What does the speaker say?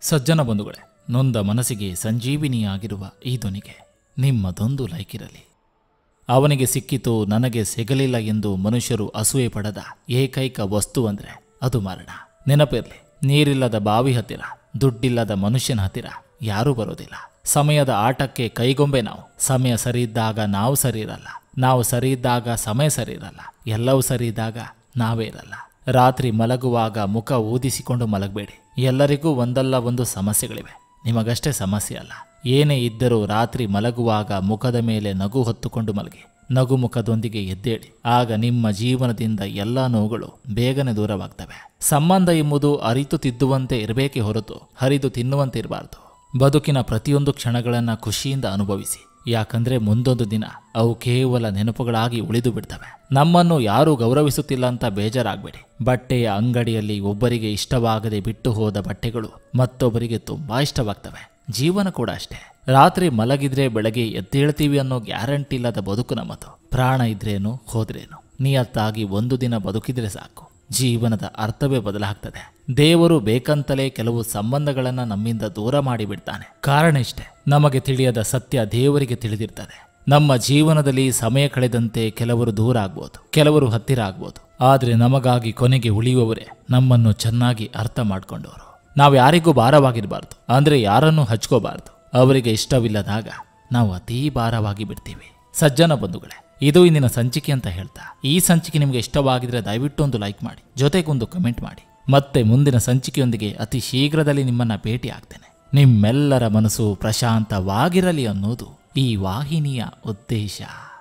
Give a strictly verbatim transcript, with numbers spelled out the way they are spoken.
ಸಜ್ಜನ ಬಂಧುಗಳೇ, ನೊಂದ ಮನಸ್ಸಿಗೆ ಸಂಜೀವಿನಿಯಾಗಿರುವ ಈ ಧ್ವನಿಗೆ ನಿಮ್ಮದೊಂದು ಲೈಕ್ ಇರಲಿ. ಅವನಿಗೆ ಸಿಕ್ಕಿತು ನನಗೆ ಸಿಗಲಿಲ್ಲ ಎಂದು ಮನುಷ್ಯರು ಅಸೂಯೆ ಪಡದ ಏಕೈಕ ವಸ್ತು ಅಂದರೆ ಅದು ಮರಣ. ನೆನಪಿರಲಿ, ನೀರಿಲ್ಲದ ಬಾವಿ ಹತ್ತಿರ, ದುಡ್ಡಿಲ್ಲದ ಮನುಷ್ಯನ ಹತ್ತಿರ ಯಾರೂ ಬರೋದಿಲ್ಲ. ಸಮಯದ ಆಟಕ್ಕೆ ಕೈಗೊಂಬೆ ನಾವು. ಸಮಯ ಸರಿ ಇದ್ದಾಗ ನಾವು ಸರಿ ಇರಲ್ಲ, ನಾವು ಸರಿ ಇದ್ದಾಗ ಸಮಯ ಸರಿ ಇರಲ್ಲ, ಎಲ್ಲವೂ ಸರಿ ಇದ್ದಾಗ ನಾವೇ ಇರಲ್ಲ. ರಾತ್ರಿ ಮಲಗುವಾಗ ಮುಖ ಊದಿಸಿಕೊಂಡು ಮಲಗಬೇಡಿ. ಎಲ್ಲರಿಗೂ ಒಂದಲ್ಲ ಒಂದು ಸಮಸ್ಯೆಗಳಿವೆ, ನಿಮಗಷ್ಟೇ ಸಮಸ್ಯೆ ಅಲ್ಲ. ಏನೇ ಇದ್ದರೂ ರಾತ್ರಿ ಮಲಗುವಾಗ ಮುಖದ ಮೇಲೆ ನಗು ಹೊತ್ತುಕೊಂಡು ಮಲಗಿ, ನಗು ಮುಖದೊಂದಿಗೆ ಎದ್ದೇಳಿ. ಆಗ ನಿಮ್ಮ ಜೀವನದಿಂದ ಎಲ್ಲ ನೋವುಗಳು ಬೇಗನೆ ದೂರವಾಗ್ತವೆ. ಸಂಬಂಧ ಎಂಬುದು ಅರಿತು ತಿದ್ದುವಂತೆ ಇರಬೇಕೇ ಹೊರತು ಹರಿದು ತಿನ್ನುವಂತೆ ಇರಬಾರ್ದು. ಬದುಕಿನ ಪ್ರತಿಯೊಂದು ಕ್ಷಣಗಳನ್ನು ಖುಷಿಯಿಂದ ಅನುಭವಿಸಿ, ಯಾಕಂದ್ರೆ ಮುಂದೊಂದು ದಿನ ಅವು ಕೇವಲ ನೆನಪುಗಳಾಗಿ ಉಳಿದು ಬಿಡ್ತವೆ. ನಮ್ಮನ್ನು ಯಾರೂ ಗೌರವಿಸುತ್ತಿಲ್ಲ ಅಂತ ಬೇಜಾರಾಗಬೇಡಿ. ಬಟ್ಟೆಯ ಅಂಗಡಿಯಲ್ಲಿ ಒಬ್ಬರಿಗೆ ಇಷ್ಟವಾಗದೆ ಬಿಟ್ಟು ಹೋದ ಬಟ್ಟೆಗಳು ಮತ್ತೊಬ್ಬರಿಗೆ ತುಂಬಾ ಇಷ್ಟವಾಗ್ತವೆ. ಜೀವನ ಕೂಡ ಅಷ್ಟೇ. ರಾತ್ರಿ ಮಲಗಿದ್ರೆ ಬೆಳಗ್ಗೆ ಎದ್ದೇಳ್ತೀವಿ ಅನ್ನೋ ಗ್ಯಾರಂಟಿ ಇಲ್ಲದ ಬದುಕು ನಮ್ಮದು. ಪ್ರಾಣ ಇದ್ರೇನು ಹೋದ್ರೇನು, ನಿಯತ್ತಾಗಿ ಒಂದು ದಿನ ಬದುಕಿದ್ರೆ ಸಾಕು. ಜೀವನದ ಅರ್ಥವೇ ಬದಲಾಗ್ತದೆ. ದೇವರು ಬೇಕಂತಲೇ ಕೆಲವು ಸಂಬಂಧಗಳನ್ನ ನಮ್ಮಿಂದ ದೂರ ಮಾಡಿಬಿಡ್ತಾನೆ. ಕಾರಣ ಇಷ್ಟೇ, ನಮಗೆ ತಿಳಿಯದ ಸತ್ಯ ದೇವರಿಗೆ ತಿಳಿದಿರ್ತದೆ. ನಮ್ಮ ಜೀವನದಲ್ಲಿ ಸಮಯ ಕಳೆದಂತೆ ಕೆಲವರು ದೂರ ಆಗ್ಬೋದು, ಕೆಲವರು ಹತ್ತಿರ ಆಗ್ಬೋದು. ಆದ್ರೆ ನಮಗಾಗಿ ಕೊನೆಗೆ ಉಳಿಯುವವರೇ ನಮ್ಮನ್ನು ಚೆನ್ನಾಗಿ ಅರ್ಥ ಮಾಡ್ಕೊಂಡವರು. ನಾವು ಯಾರಿಗೂ ಭಾರವಾಗಿರಬಾರ್ದು, ಅಂದ್ರೆ ಯಾರನ್ನೂ ಹಚ್ಕೋಬಾರ್ದು. ಅವರಿಗೆ ಇಷ್ಟವಿಲ್ಲದಾಗ ನಾವು ಅತೀ ಭಾರವಾಗಿ ಬಿಡ್ತೀವಿ. ಸಜ್ಜನ ಬಂಧುಗಳೇ, ಇದು ಇಂದಿನ ಸಂಚಿಕೆ ಅಂತ ಹೇಳ್ತಾ, ಈ ಸಂಚಿಕೆ ನಿಮಗೆ ಇಷ್ಟವಾಗಿದ್ರೆ ದಯವಿಟ್ಟು ಒಂದು ಲೈಕ್ ಮಾಡಿ, ಜೊತೆಗೊಂದು ಕಮೆಂಟ್ ಮಾಡಿ. ಮತ್ತೆ ಮುಂದಿನ ಸಂಚಿಕೆಯೊಂದಿಗೆ ಅತಿ ಶೀಘ್ರದಲ್ಲಿ ನಿಮ್ಮನ್ನ ಭೇಟಿ ಆಗ್ತೇನೆ. ನಿಮ್ಮೆಲ್ಲರ ಮನಸ್ಸು ಪ್ರಶಾಂತವಾಗಿರಲಿ ಅನ್ನೋದು ಈ ವಾಹಿನಿಯ ಉದ್ದೇಶ.